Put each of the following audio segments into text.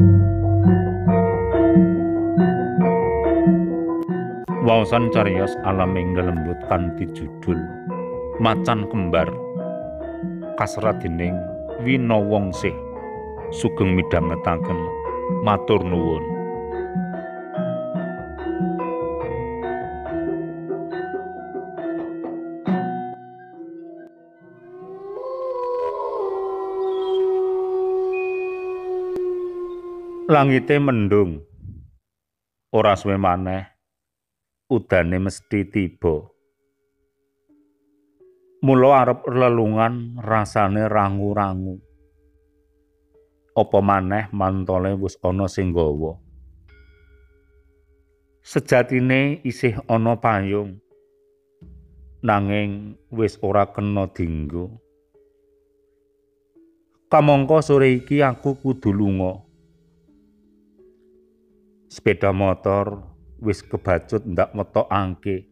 Waosan cariyos alam ing lelembut kanthi judul Macan Kembar kasrat dening Winawangsih sugeng midhangetaken matur nuwun. Langite mendung ora suwe maneh udane mesti tiba. Mula arep lelungan rasane rangu-rangu. Apa maneh mantole wis ana sing nggawa. Sejatine isih ana payung. Nanging wis ora kena dienggo. Kamangka sore iki aku kudu lunga. Sepeda motor wis kebacut ndak ngetokake.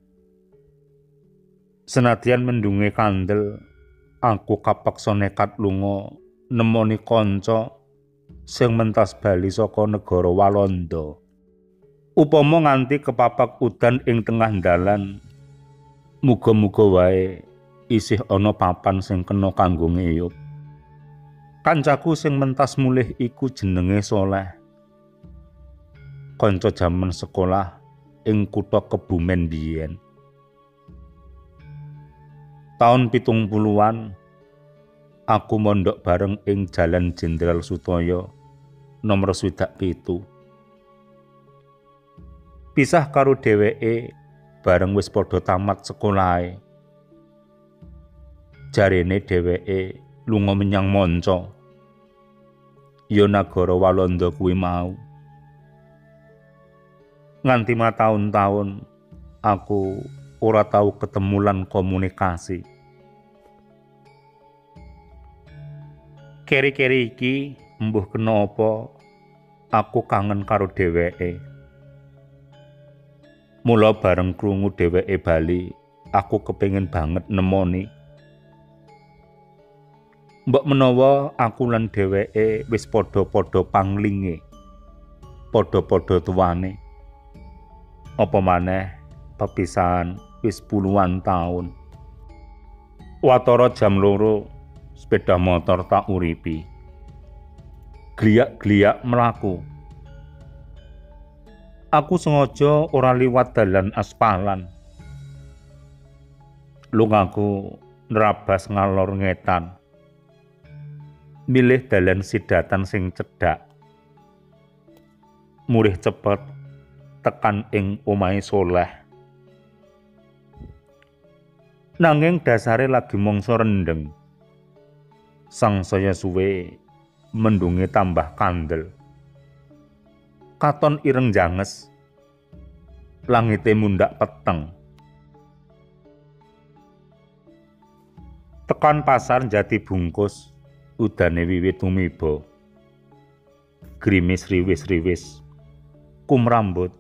Senadyan mendunge kandel, aku kapeksa nekat lunga nemoni kanca sing mentas bali saka negara Walanda. Upama nganti kepapak udan ing tengah dalan, muga-muga wae isih ana papan sing kena kanggo ngeyup. Kancaku sing mentas mulih iku jenenge Soleh. Kanca jaman sekolah ing kutha Kebumen biyen. Taun 70-an aku mondok bareng ing Jalan Jenderal Sutoyo nomor 27. Pisah karo dheweke bareng wis padha tamat sekolahe. Jarene dheweke lunga menyang manca. Ya nagara Walanda kuwi mau. Nganti mataun-taun aku ora tau ketemu lan komunikasi. Keri-keri iki embuh kena apa aku kangen karo dheweke. Mula bareng krungu dheweke bali, aku kepengin banget nemoni. Mbok menawa aku lan dheweke wis padha-padha panglinge, padha-padha tuwane. Apa maneh pepisahan wis puluhan taun. Watara jam 2 sepeda motor tak uripi. Gliak-gliak mlaku. Aku sengaja ora liwat dalan aspalan. Lungaku nerabas ngalor ngetan. Milih dalan sidatan sing cedhak. Murih cepet tekan ing omahe Soleh. Nanging dasare lagi mangsa rendeng. Sangsaya suwe mendunge tambah kandel. Katon ireng janges. Langite mundhak peteng. Tekan pasar Jati Bungkus, udane wiwit tumiba. Grimis riwis-riwis kumrambut.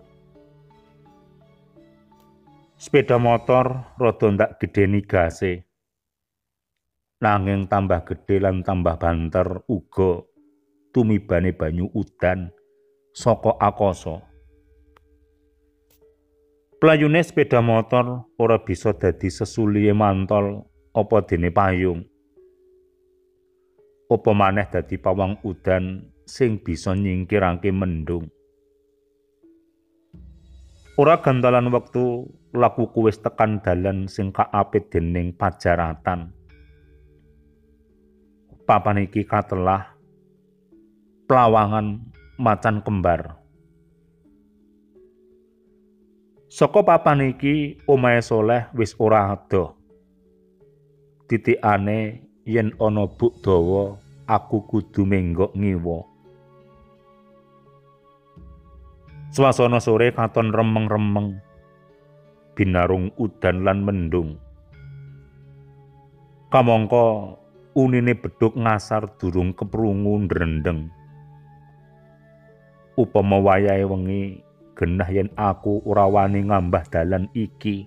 Sepeda motor rada ndak gedeni gase. Nanging tambah gedhe lan tambah banter uga tumibane banyu udan saka akasa. Playune sepeda motor ora bisa dadi sesulihe mantol apa dene payung. Apa maneh dadi pawang udan sing bisa nyingkirake mendung. Ora gantalan wektu lakuku wis tekan dalan sing kaapit dening pajaratan. Papan iki katelah Plawangan Macan Kembar. Saka papan iki omahe Soleh wis ora adoh. Titikane yen ana buk dawa aku kudu menggok ngiwa. Swasana sore katon remeng-remeng. Binarung udan lan mendung. Kamangka unine bedhug ngasar durung keprungu ndrendeng. Upama wayahe wengi genah yen aku ora wani ngambah dalan iki.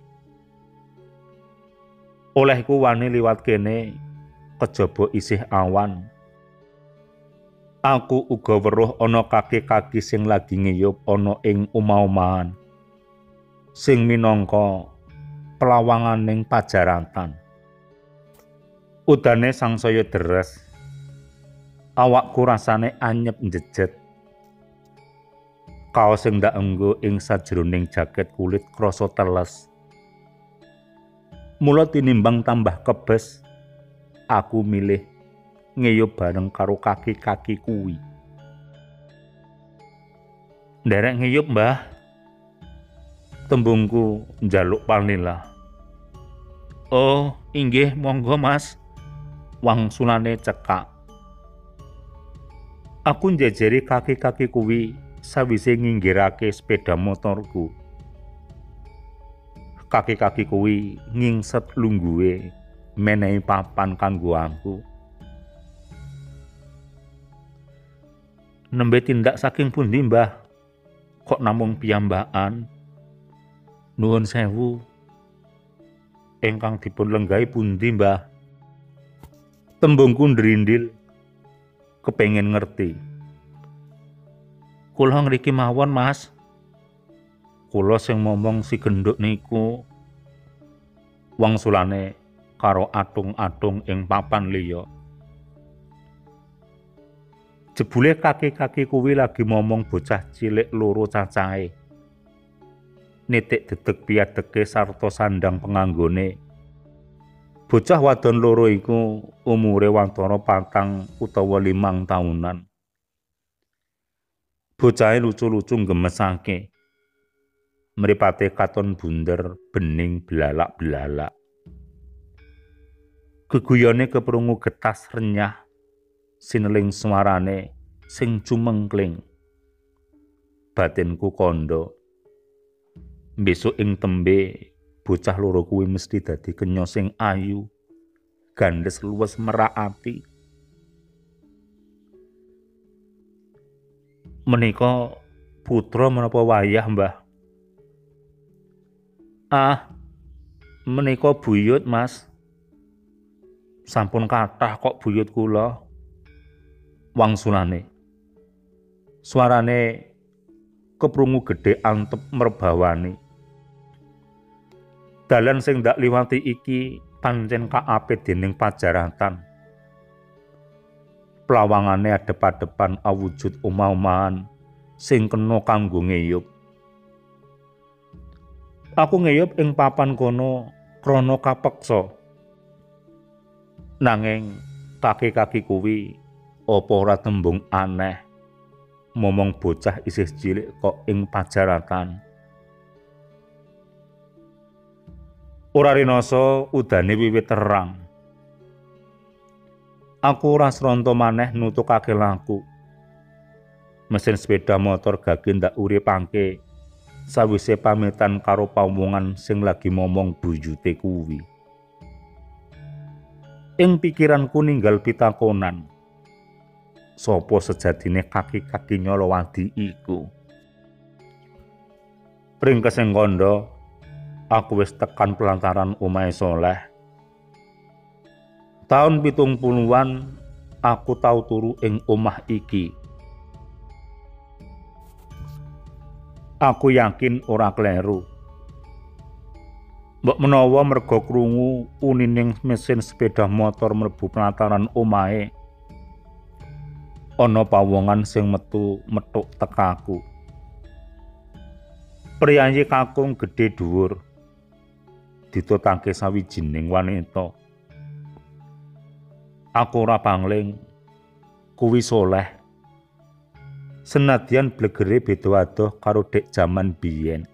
Olehku wani liwat kene kejaba isih awan. Aku uga weruh ana kaki-kaki sing lagi ngiyup ana ing omah-omahan, sing minangka pelawanganing pajaratan. Udane sangsaya deres, awakku rasane anyep njejet. Kaos sing ndak enggo ing sajroning jaket kulit krasa teles. Mula tinimbang tambah kebes, aku milih ngeyup bareng karo kaki-kaki kuwi. Nderek ngeyup, Mbah. Tembungku njaluk panilah. Oh, inggih monggo, Mas. Wangsulane cekak. Aku njejeri kaki-kaki kuwi sawise nginggirake sepeda motorku. Kaki-kaki kuwi ngingset lungguhe menehi papan kanggo aku. Nembe tindak saking pundi, Mbah? Kok namung piyambakan? Nuwun sewu. Ingkang dipun lenggahi pundi, Mbah? Tembungku ndrindil, kepengin ngerti. Kula ngriki mawon, Mas. Kula sing momong si genduk niku. Wangsulane karo atung-atung ing papan liya. Jebule kaki-kaki kuwi lagi momong bocah cilik loro cacahe. Nitik dedeg piadeke sarta sandang penganggone. Bocah wadon loro iku umure wantara 4 utawa 5 taunan. Bocahe lucu-lucu gemesake. Mripate katon bunder, bening belalak-belalak. Geguyone keprungu getas renyah, sineling suarane sing cumengkling. Batinku kandha. Besok ing tembe bocah loro kuwi mesti dadi kenya sing ayu, gandes luwes merak ati. Menika putra menapa wayah, Mbah? Ah, menika buyut, Mas. Sampun kathah kok buyut kula. Wangsulane. Suarane keprungu gedhe antep merbawani. Dalan sing ndak liwati iki pancen kaapit dening pajaratan. Plawangane adep-adepan awujud omah-omahan sing kena kanggo ngeyup. Aku ngeyup ing papan kono krana kapeksa. Nanging kaki-kaki kuwi apa ora tembung aneh momong bocah isih cilik kok ing pajaratan. Ora rinasa udane wiwit terang. Aku ora sranta maneh nutukake laku. Mesin sepeda motor gage ndak uripake sawise pamitan karo pawongan sing lagi momong buyute kuwi. Ing pikiranku ninggal pitakonan. Sopo sejatine kaki-kaki Nyolowadi iku? Pring kesing kandha, aku wis tekan pelantaran omahe Soleh. Taun 70-an aku tau turu ing omah iki. Aku yakin ora kleru. Mbok menawa merga krungu unining mesin sepeda motor mlebu pelantaran omahe. Ana pawongan sing metu metuk tekaku. Priyayi kakung gedhe dhuwur. Ditutake sawijining wanita. Aku ora pangling kuwi Soleh. Senadyan blegere beda adoh karo dek jaman biyen.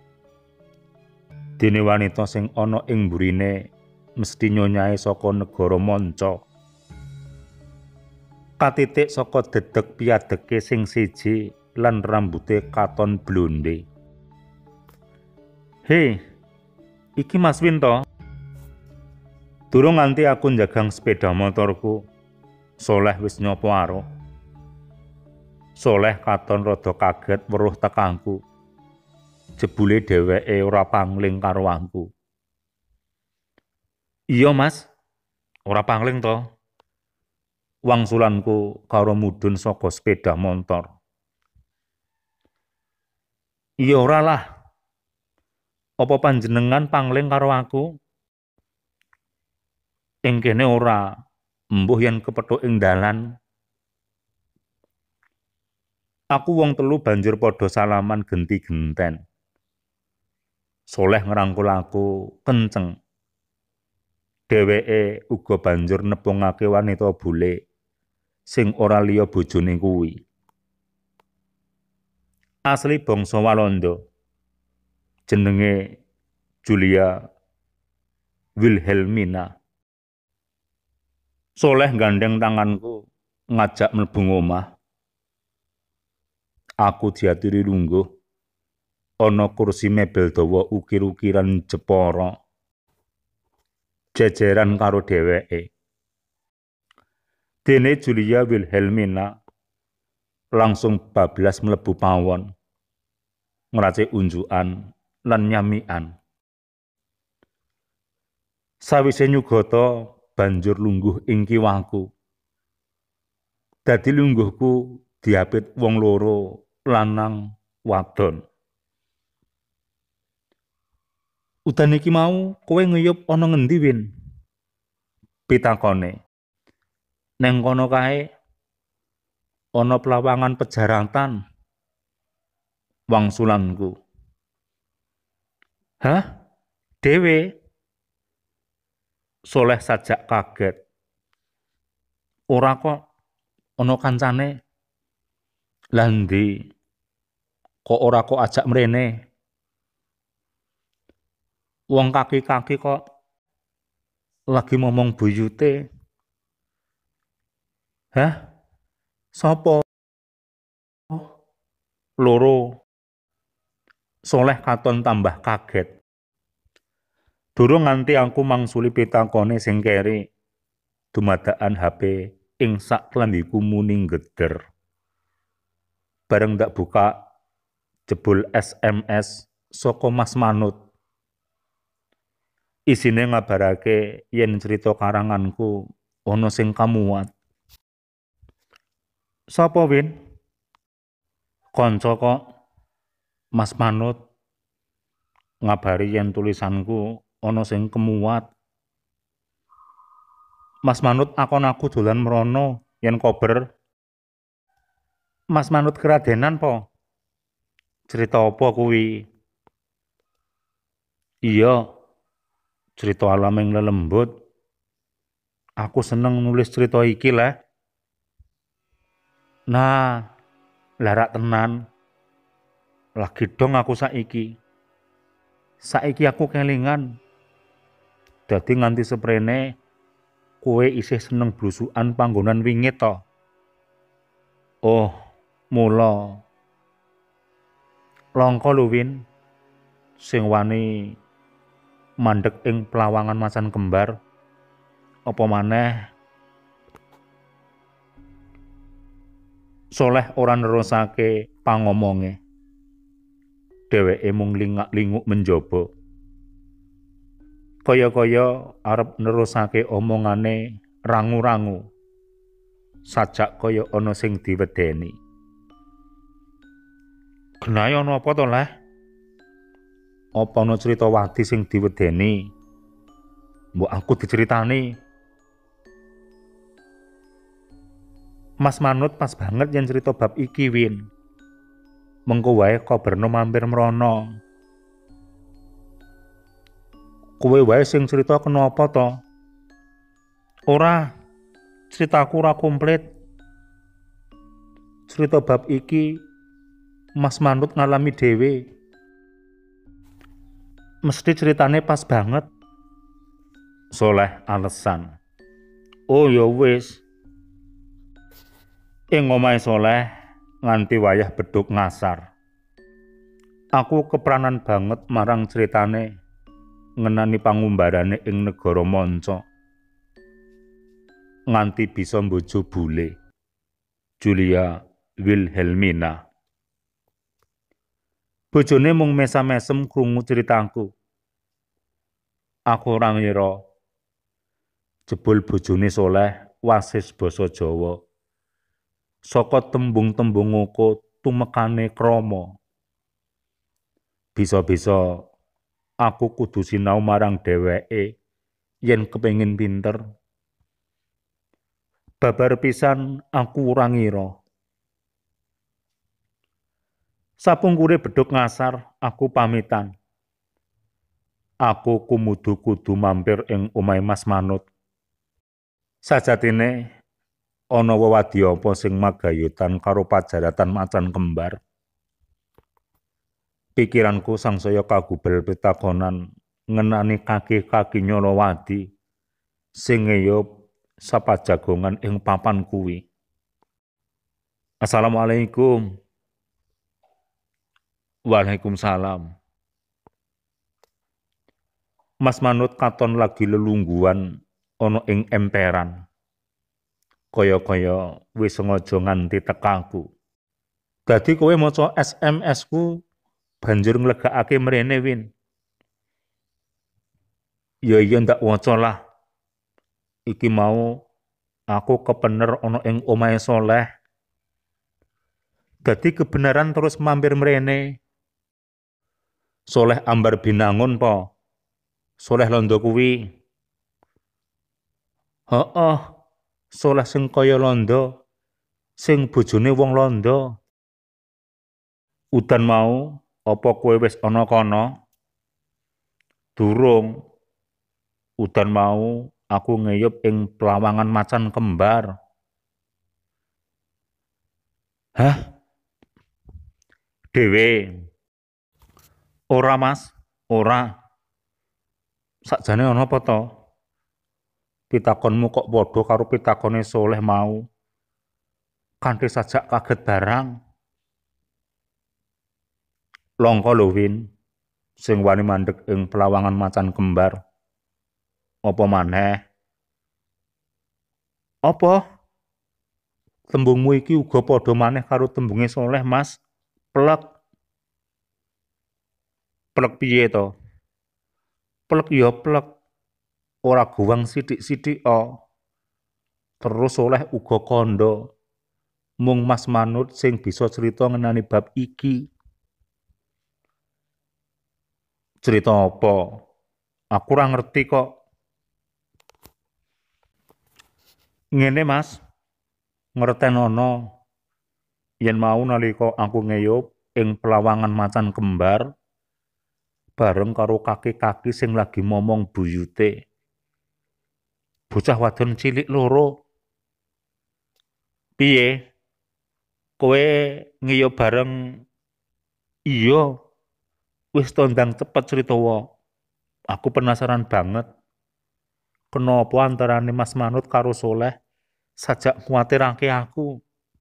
Dene wanita sing ana ing mburine mesti nyonyahe saka negara manca. Katitik saka dedeg piadeke sing siji lan rambute katon blonde. Hei, iki Mas Win to? Durung nganti aku njagang sepeda motorku, Soleh wis nyopo aruh. Soleh katon rada kaget weruh tekangku. Jebule dheweke ora pangling karo aku. Iya, Mas. Ora pangling to. wangsulanku karo mudhun saka sepeda motor. Iya ora lah. Apa panjenengan pangling karo aku? Ing kene ora, embuh yen kepethuk ing dalan. Aku wong telu banjur padha salaman genti genten. Soleh ngrangkul aku kenceng. Dheweke uga banjur nepungake wanita bule sing ora liya bojone kuwi. Asli bangsa Walanda. Jenenge Julia Wilhelmina. Soleh gandeng tanganku ngajak mlebu omah. Aku diaturi lungguh. Ana kursi mebel dawa ukir-ukiran Jepara. Jejeran karo dheweke. Dene Julia Wilhelmina langsung bablas mlebu pawon. Ngracik unjukan lan nyamikan. Sawise nyugata banjur lungguh ing kiwaku. Dadi lungguhku diapit wong loro, lanang wadon. Udan iki mau kowe ngeyup ana ngendi, Win? Pitakone. Neng kono kae ana pelawangan pejaratan. Wangsulanku. Hah? Dewe? Soleh sajak kaget. Ora kok ana kancane. Lah ndi? Kok ora kok ajak mrene? Wong kaki-kaki kok lagi ngomong buyute. Hah? Sopo? Loro. Soleh katon tambah kaget. Durung nganti aku mangsuli pitakone sing keri. Dumadakan HP ing sak klambiku muni geder. Bareng ndak buka jebul SMS saka Mas Manut. Isine ngabarake yen cerita karanganku ana sing kamuat. Sapa, Win? Kanca kok. Mas Manut ngabari yen tulisanku ana sing kemuat. Mas Manut akon aku dolan mrono yen kober. Mas Manut keradenan po? Cerita apa kuwi? Iya, cerita alam yang lelembut. Aku seneng nulis cerita iki lah. Nah, larak tenan. Lagi dong aku saiki. Saiki aku kelingan. Dadi nganti seprene kowe isih seneng blusukan panggonan wingi to. Oh, mula. Langka lho, Win. Sing wani mandeg ing pelawangan macan kembar. Apa maneh Soleh ora nerusake pangomonge. Dheweke mung lingak-linguk menjaba. Kaya-kaya arep nerusake omongane rangu-rangu. Sajak kaya ana sing diwedeni. Genahe ana apa to, Leh? Apa ana cerita wadi sing diwedeni? Mbok aku diceritani. Mas Manut pas banget yen cerita bab iki, Win. Mengko wae koberno mampir mrono. Kowe wae sing cerita kenapa to? Ora, ceritaku ora komplit. Cerita bab iki Mas Manut ngalami dhewe. Mesti ceritane pas banget. Soleh alasan. Oh ya wis. Ing omahe Soleh nganti wayah beduk ngasar. Aku kepranan banget marang ceritane ngenani pangumbarane ing negara manca. Nganti bisa mbojo bule. Julia Wilhelmina. Bojone mung mesam-mesem krungu ceritaku. Aku ora ngira jebul bojone Soleh wasis basa Jawa. Saka tembung-tembung ngoko tumekane krama. Bisa-bisa aku kudu sinau marang dheweke yen kepengin pinter. Babar pisan aku ora ngira. Sapungkure bedhug ngasar, aku pamitan. Aku kudu mampir ing omahe Mas Manut. Sajatine ana wewadi apa sing magayutan karo pajaratan macan kembar? Pikiranku sangsaya kagubel pitakonan ngenani kaki-kaki Nyolowadi sing ngeyup sapajagongan ing papan kuwi. Assalamualaikum. Waalaikumsalam. Mas Manut katon lagi lelungguhan ana ing emperan. Kaya-kaya wis sengaja nganti tekaku. Dadi kowe maca SMS-ku banjur nglegakake mrene Win. Ya iya ndak waca lah. Iki mau aku kepener ana ing omahe Soleh. Dadi kebenaran terus mampir mrene. Soleh Ambar Binangun po. Soleh Londo kuwi. Heeh. Soleh sing kaya Londo. Sing bojone wong Londo. Udan mau apa kowe wis ana kono? Durung. Udan mau aku ngeyup ing Plawangan macan kembar. Hah? Dewe. Ora Mas, ora. Sakjane ana apa to? Pitakonmu kok padha karo pitakone Soleh mau. Kanthi sajak kaget barang. Langka lho Win, sing wani mandheg ing Plawangan macan kembar. Apa maneh? Apa? Tembungmu iki uga padha maneh karo tembunge Soleh, Mas. Plek. Plek piye to? Plek ya plek. Ora guwang sithik-sithik Terus Soleh uga kandha. Mung Mas Manut sing bisa cerita ngenani bab iki. Cerita apa? Aku ora ngerti kok. Ngene Mas, ngertenono yen mau nalika aku ngeyup ing Plawangan macan kembar bareng karo kaki-kaki sing lagi momong buyute. Bocah wadon cilik loro. Piye? Kowe ngeyup bareng? Iya. Wis to ndang cepet critawa. Aku penasaran banget. Kenapa antarane Mas Manut karo Soleh sajak kuwatirake aku?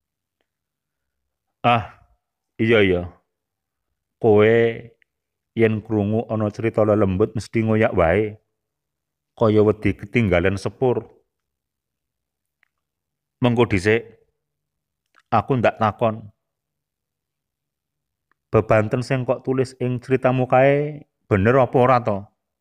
Ah, iya. Kowe yen krungu ana cerita lelembut mesti ngoyak wae. Kaya wedi ketinggalan sepur. Mengko dhisik, aku ndak takon. Bebanten sing kok tulis ing ceritamu kae bener apa ora to?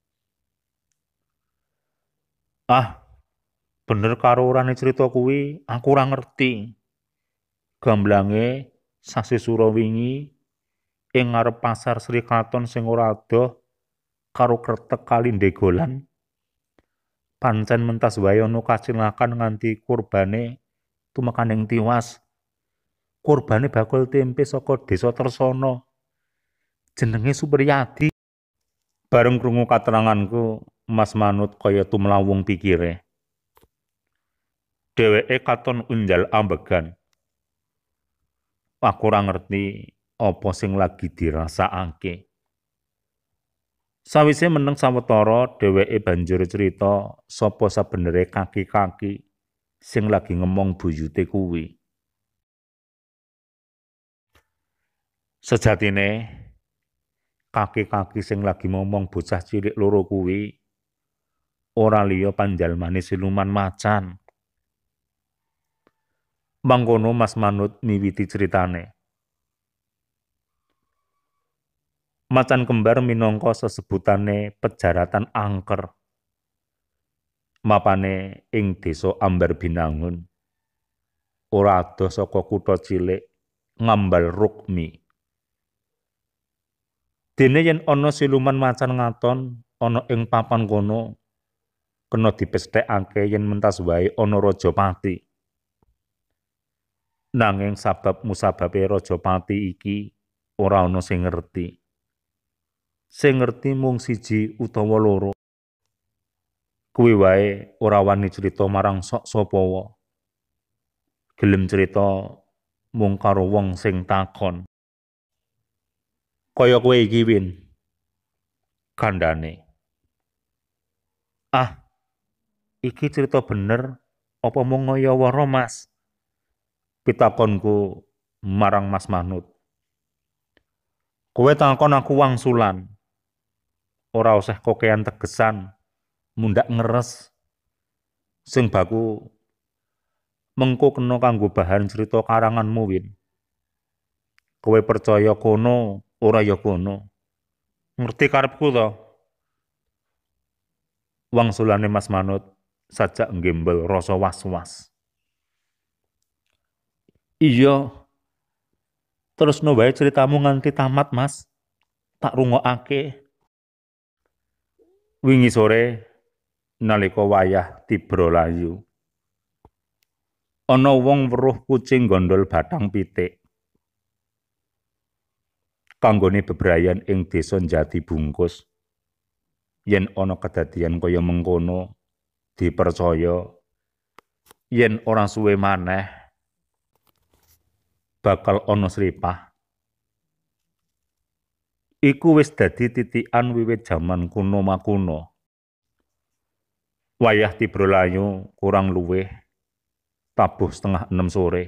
Ah, bener karo orane cerita kuwi aku ora ngerti. Gamblange sasi sura wingi ing ngarep pasar Sri Katon sing ora adoh karo kretek kali ndegolan. Pancen mentas wae ana kacilakan nganti kurbane tumekaning tiwas. Kurbane bakul tempe saka desa Tersana. Jenenge Supriyadi. Bareng krungu kateranganku, Mas Manut kaya tumlawung pikire. Dheweke katon unjal ambegan. Aku ora ngerti apa sing lagi dirasakake. Sawise meneng sawetara, dheweke banjur cerita sapa sabenere kaki-kaki sing lagi ngemong buyute kuwi. Sejatine kaki-kaki sing lagi ngomong bocah cilik loro kuwi ora liya panjalmane siluman macan. Mangkono Mas Manut miwiti ceritane. Macan kembar minangka sesebutane pejaratan angker. Mapane ing desa Ambar Binangun, ora adoh saka kutha cilik Ngambal Rukmi. Dene yen ana siluman macan ngaton ana ing papan kono, kena dipesthekake yen mentas wae ana Rajapati. Nanging sabab musababe Rajapati iki ora ana sing ngerti. Sing ngerti mung siji utawa loro. Kuwi wae ora wani crita marang sok sapa wae. Gelem crita mung karo wong sing takon. Kaya kowe iki Win. Kandhane. Ah, iki crita bener apa mung ngaya-wara Mas? Pitakonku marang Mas Manut. Kowe takon aku wangsulan. Ora usah kokean tegesan, mundak ngeres. Sing baku mengko kena kanggo bahan cerita karanganmu Win. Kowe percaya kono, ora ya kono. Ngerti karepku to? Wangsulane Mas Manut sajak nggembel rasa was-was. Iya. Terusno wae ceritamu nganti tamat, Mas. Tak rungokake. Wingi sore nalika wayah Tibralayu. Ana wong weruh kucing gondol bathang pitik. Kanggone bebrayan ing desa Jati Bungkus. Yen ana kedadian kaya mengkono, dipercaya yen ora suwe maneh bakal ana sripah. Iku wis dadi titikan wiwit jaman kuno makuno. Wayah Tibralayu kurang luwih tabuh 5:30 sore.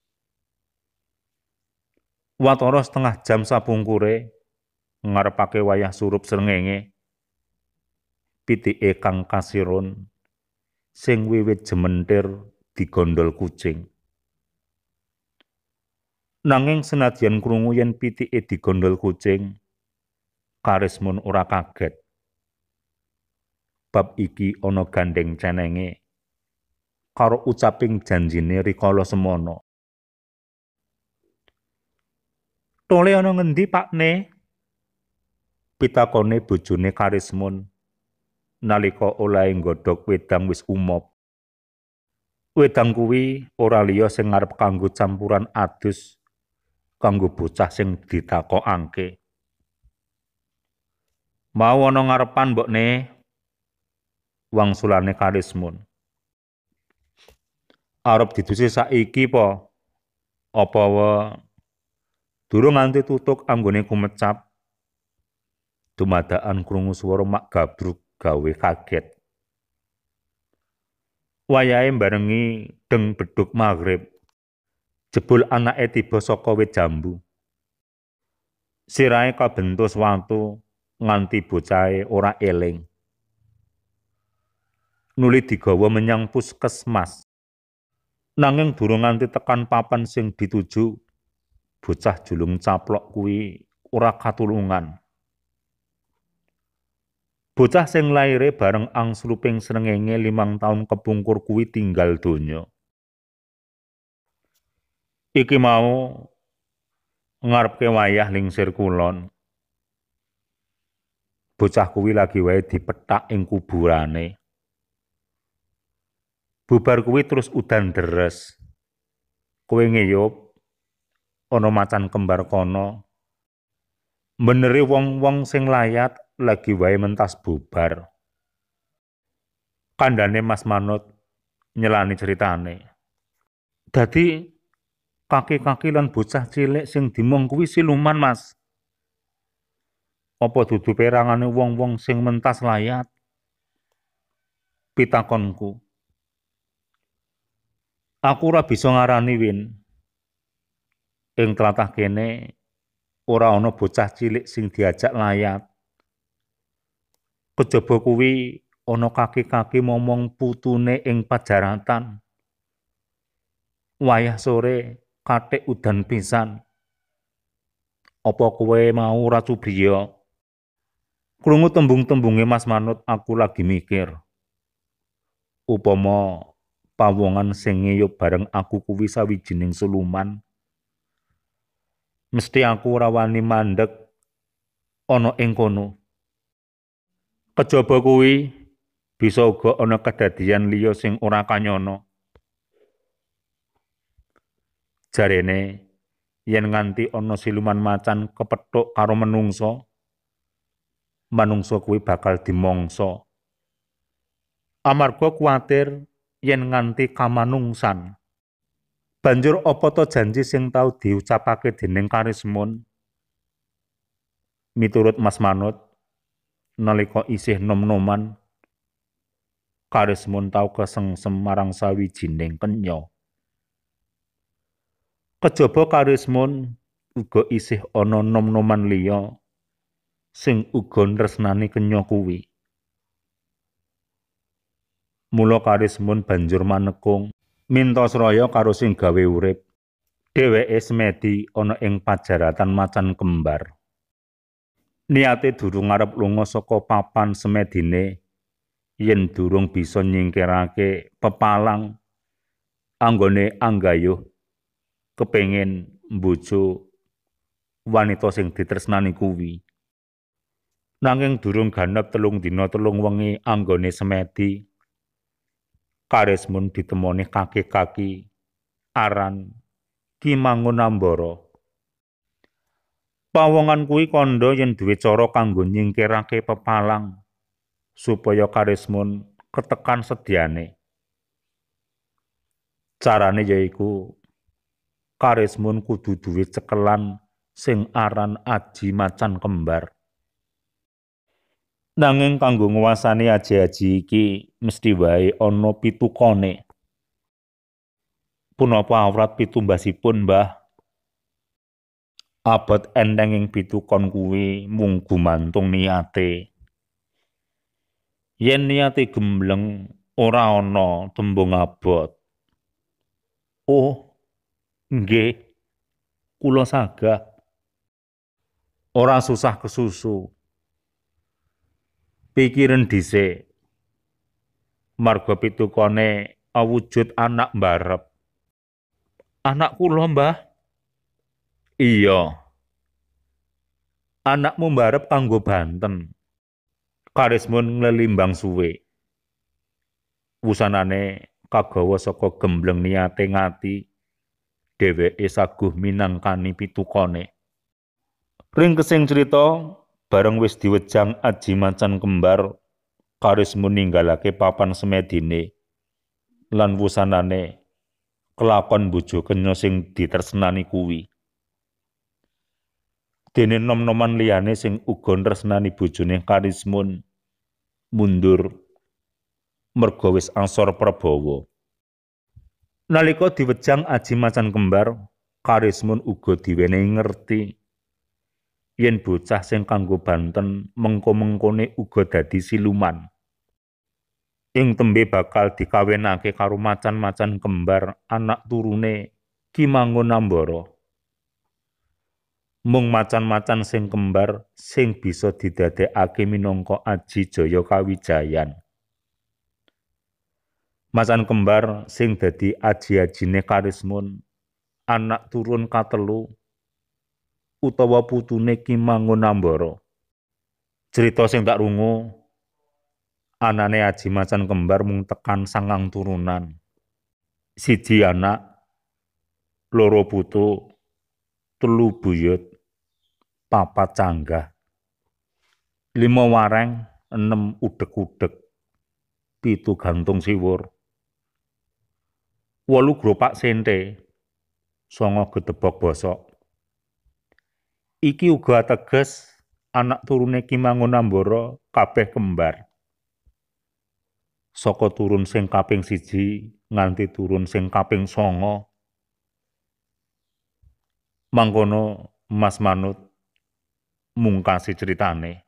Watara setengah jam sapungkure ngarepake wayah surup srengenge. Pitike kang kasirun sing wiwit jementir digondol kucing. Nanging senadyan krungu yen pitike digondol kucing, Karismun ora kaget. Bab iki ana gandeng cenenge karo ucaping janjine rikala semono. Tole ana ngendi Pakne? Pitakone bojone Karismun nalika olahe nggodhog wedang wis umop. Wedang kuwi ora liya sing ngarep kanggo campuran adus kanggo bocah sing ditakokake. Mau ana ngarepan mbokne? Wangsulane Karismun. Arep didusi saiki po? Apa wae? Durung nganti tutuk anggone kumecap. Dumadakan krungu swara mak gabruk gawe kaget. Wayahe barengi deng beduk maghrib. Jebul anake tiba saka wit jambu. Sirahe kabentus watu nganti bocahe ora eling. Nuli digawa menyang puskesmas. Nanging durung nganti tekan papan sing dituju, bocah julung caplok kuwi ora katulungan. Bocah sing laire bareng angsluping srengenge 5 taun kepungkur kuwi tinggal donya. Iki mau ngarepke wayah lingsir kulon. Bocah kuwi lagi wae dipethak ing kuburane. Bubar kuwi terus udan deres. Kowe ngeyup ana macan kembar kono. Beneri wong-wong sing layat lagi wae mentas bubar. Kandhane Mas Manut nyelani ceritane. Dadi kaki-kaki lan bocah cilik sing dimong kuwi siluman, Mas. Apa dudu perangane wong-wong sing mentas layat? Pitakonku. Aku ora bisa ngarani Win. Ing tlatah kene ora ana bocah cilik sing diajak layat. Kejaba kuwi ana kaki-kaki momong putune ing pajaratan. Wayah sore kathik udan pisan. Apa kowe mau ora cubriya? Krungu tembung-tembunge Mas Manut aku lagi mikir. Upama pawongan sing ngeyup bareng aku kuwi sawijining suluman, mesti aku ora wani mandheg ana ing kono. Kejaba kuwi bisa uga ana kedadian liya sing ora kanyana. Jarene yen nganti ana siluman macan kepethuk karo manungsa, manungsa kuwi bakal dimangsa. Amarga kuwatir yen nganti kamanungsan. Banjur apa to janji sing tau diucapake dening Karismon? Miturut Mas Manut, nalika isih nom-noman, Karismon tau kesengsem marang sawijining kenya. Kejaba Karismon uga isih ana nom-noman liya sing uga nresnani kenya kuwi. Mula Karismon banjur manekung minta sraya karo sing gawe urip. Dheweke semedi ana ing pajaratan macan kembar. Niate durung arep lunga saka papan semedine yen durung bisa nyingkirake pepalang anggone anggayuh kepengin mbojo wanita sing ditresnani kuwi. Nanging durung ganep 3 dina 3 wengi anggone semedi, Karismon ditemoni kaki-kaki aran Ki Mangunambara. Pawongan kuwi kandha yen duwe cara kanggo nyingkirake pepalang supaya Karismon ketekan sedyane. Carane yaiku Karismon kudu duwe cekelan sing aran Aji Macan Kembar. Nanging kanggo nguwasani aji-aji iki mesti wae ana pitukane. Punapa awrat pitumbasipun, Mbah? Abot entenging pitukon kuwi mung gumantung niate. Yen niate gembleng ora ana tembung abot. Oh, nggih. Kula sagah. Ora susah kesusu. Pikiren dhisik. Marga pitukone awujud anak mbarep. Anak kula, Mbah? Iya. Anakmu mbarep kanggo banten. Karismon nglelimbang suwe. Wusanane kagawa saka gembleng niate ngati, dheweke saguh minangkani pitukane. Ringkesing crita, bareng wis diwejang Aji Macan Kembar, Karismon ninggalake papan semedine lan wusanane kelakon bojo kenya sing ditresnani kuwi. Dene nom-noman liyane sing uga nresnani bojone Karismon mundur merga wis asor prabawa. Nalika diwejang Aji Macan Kembar, Karismon uga diwenehi ngerti yen bocah sing kanggo banten mengko-mengkone uga dadi siluman. Ing tembe bakal dikawinake karo macan-macan kembar anak turune Ki Mangunambara. Mung macan-macan sing kembar sing bisa didadekake minangka Aji Jaya Kawijayan. Macan kembar sing dadi aji-ajine Karismon, anak turun katelu utawa putune Ki Mangunambara. Cerita sing tak rungu, anane Aji Macan Kembar mung tekan 9 turunan. 1 anak, 2 putu, 3 buyut, 4 canggah, 5 wareng, 6 udeg-udeg, 7 gantung siwur, 8 gropak sente, 9 gedebok bosok. Iki uga ateges anak turune Ki Mangunambara kabeh kembar. Saka turun sing kaping 1 nganti turun sing kaping 9. Mangkono Mas Manut mungkasi critane.